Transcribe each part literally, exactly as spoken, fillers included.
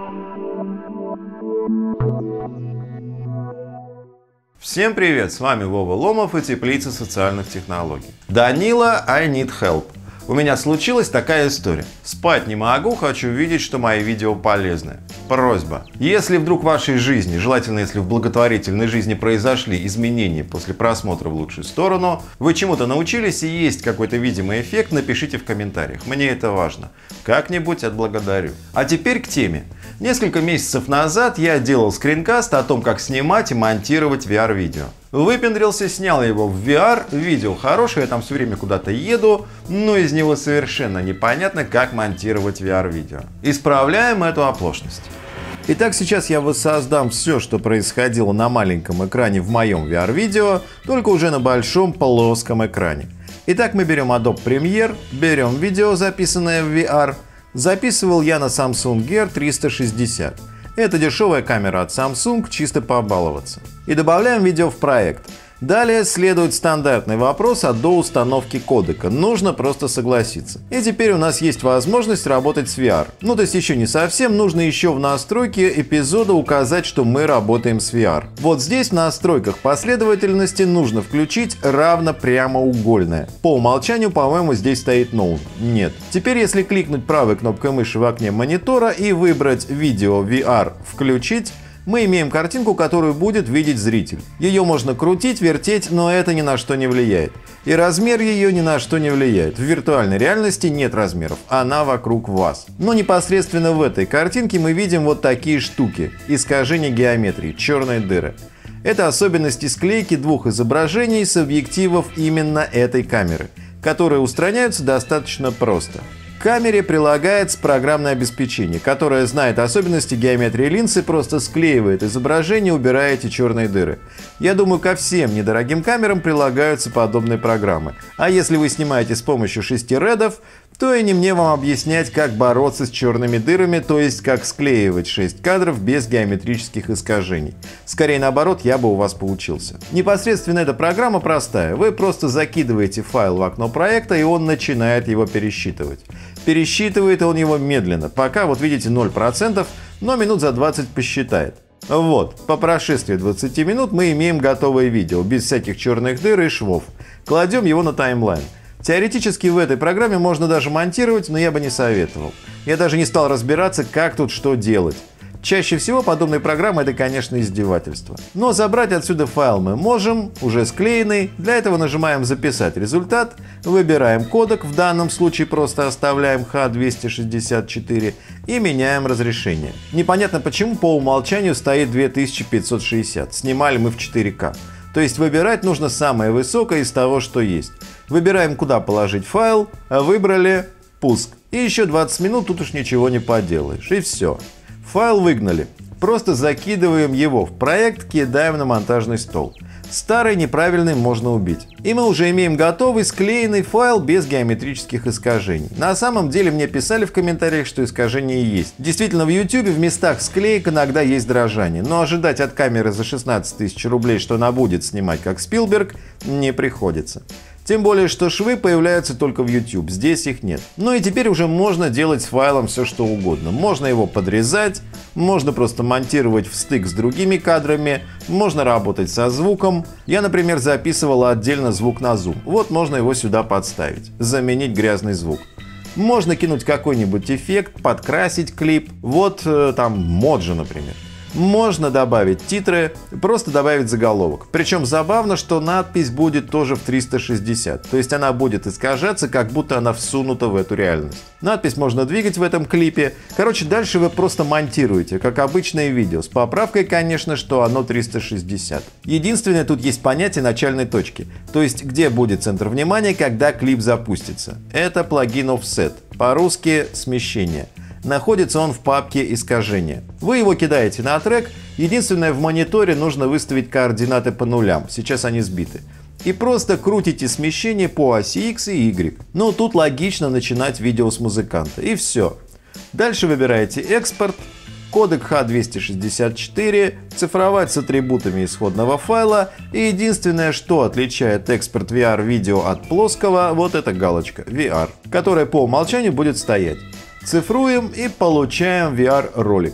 Всем привет, с вами Вова Ломов и Теплица социальных технологий. Данила, I need help. У меня случилась такая история. Спать не могу, хочу видеть, что мои видео полезны. Просьба. Если вдруг в вашей жизни, желательно если в благотворительной жизни произошли изменения после просмотра в лучшую сторону, вы чему-то научились и есть какой-то видимый эффект, напишите в комментариях. Мне это важно. Как-нибудь отблагодарю. А теперь к теме. Несколько месяцев назад я делал скринкаст о том, как снимать и монтировать ви ар-видео. Выпендрился, снял его в ви ар, видео хорошее, я там все время куда-то еду, но из него совершенно непонятно, как монтировать ви ар-видео. Исправляем эту оплошность. Итак, сейчас я воссоздам все, что происходило на маленьком экране в моем ви ар-видео, только уже на большом плоском экране. Итак, мы берем Adobe Premiere, берем видео, записанное в ви ар. Записывал я на Samsung Gear триста шестьдесят. Это дешевая камера от Samsung, чисто побаловаться. И добавляем видео в проект. Далее следует стандартный вопрос о доустановке кодека. Нужно просто согласиться. И теперь у нас есть возможность работать с ви ар. Ну то есть еще не совсем, нужно еще в настройке эпизода указать, что мы работаем с ви ар. Вот здесь в настройках последовательности нужно включить равно прямоугольное. По умолчанию, по-моему, здесь стоит No. Нет. Теперь если кликнуть правой кнопкой мыши в окне монитора и выбрать видео ви ар включить, мы имеем картинку, которую будет видеть зритель. Ее можно крутить, вертеть, но это ни на что не влияет. И размер ее ни на что не влияет. В виртуальной реальности нет размеров, она вокруг вас. Но непосредственно в этой картинке мы видим вот такие штуки. Искажение геометрии, черные дыры. Это особенности склейки двух изображений с объективов именно этой камеры, которые устраняются достаточно просто. К камере прилагается программное обеспечение, которое знает особенности геометрии линзы, просто склеивает изображение, убирая эти черные дыры. Я думаю, ко всем недорогим камерам прилагаются подобные программы. А если вы снимаете с помощью шести редов, то и не мне вам объяснять, как бороться с черными дырами, то есть как склеивать шесть кадров без геометрических искажений. Скорее наоборот, я бы у вас поучился. Непосредственно эта программа простая. Вы просто закидываете файл в окно проекта, и он начинает его пересчитывать. Пересчитывает он его медленно, пока, вот видите, ноль процентов, но минут за двадцать посчитает. Вот, по прошествии двадцати минут мы имеем готовое видео, без всяких черных дыр и швов. Кладем его на таймлайн. Теоретически в этой программе можно даже монтировать, но я бы не советовал. Я даже не стал разбираться, как тут что делать. Чаще всего подобные программы — это, конечно, издевательство. Но забрать отсюда файл мы можем, уже склеенный. Для этого нажимаем «Записать результат», выбираем кодек, в данном случае просто оставляем эйч двести шестьдесят четыре и меняем разрешение. Непонятно почему по умолчанию стоит две тысячи пятьсот шестьдесят, снимали мы в четыре ка. То есть выбирать нужно самое высокое из того, что есть. Выбираем, куда положить файл, выбрали «Пуск». И еще двадцать минут, тут уж ничего не поделаешь. И все. Файл выгнали. Просто закидываем его в проект, кидаем на монтажный стол. Старый неправильный можно убить. И мы уже имеем готовый склеенный файл без геометрических искажений. На самом деле мне писали в комментариях, что искажения есть. Действительно, в YouTube в местах склеек иногда есть дрожание. Но ожидать от камеры за шестнадцать тысяч рублей, что она будет снимать как Спилберг, не приходится. Тем более, что швы появляются только в YouTube, здесь их нет. Ну и теперь уже можно делать с файлом все что угодно. Можно его подрезать, можно просто монтировать в стык с другими кадрами, можно работать со звуком. Я, например, записывал отдельно звук на Zoom. Вот можно его сюда подставить, заменить грязный звук. Можно кинуть какой-нибудь эффект, подкрасить клип. Вот э, там Моджи, например. Можно добавить титры, просто добавить заголовок. Причем забавно, что надпись будет тоже в триста шестьдесят. То есть она будет искажаться, как будто она всунута в эту реальность. Надпись можно двигать в этом клипе. Короче, дальше вы просто монтируете, как обычное видео. С поправкой, конечно, что оно триста шестьдесят. Единственное, тут есть понятие начальной точки. То есть, где будет центр внимания, когда клип запустится. Это плагин Offset. По-русски смещение. Находится он в папке «Искажения». Вы его кидаете на трек. Единственное, в мониторе нужно выставить координаты по нулям. Сейчас они сбиты. И просто крутите смещение по оси X и Y. Ну, тут логично начинать видео с музыканта. И все. Дальше выбираете «Экспорт», кодек эйч двести шестьдесят четыре, цифровать с атрибутами исходного файла. И единственное, что отличает экспорт ви ар видео от плоского, вот эта галочка ви ар, которая по умолчанию будет стоять. Цифруем и получаем ви ар ролик.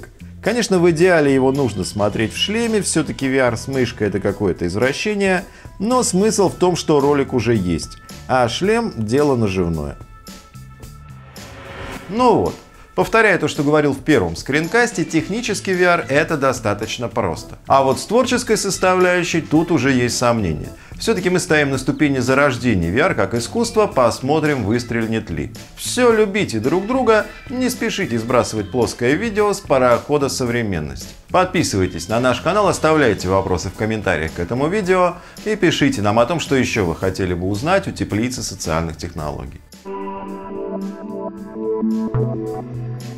Конечно, в идеале его нужно смотреть в шлеме, все-таки ви ар с мышкой это какое-то извращение, но смысл в том, что ролик уже есть, а шлем – дело наживное. Ну вот. Повторяя то, что говорил в первом скринкасте, технически ви ар это достаточно просто. А вот с творческой составляющей тут уже есть сомнения. Все-таки мы стоим на ступени зарождения ви ар как искусства, посмотрим, выстрелит ли. Все, любите друг друга, не спешите сбрасывать плоское видео с парохода современности. Подписывайтесь на наш канал, оставляйте вопросы в комментариях к этому видео и пишите нам о том, что еще вы хотели бы узнать у теплицы социальных технологий. Thank you.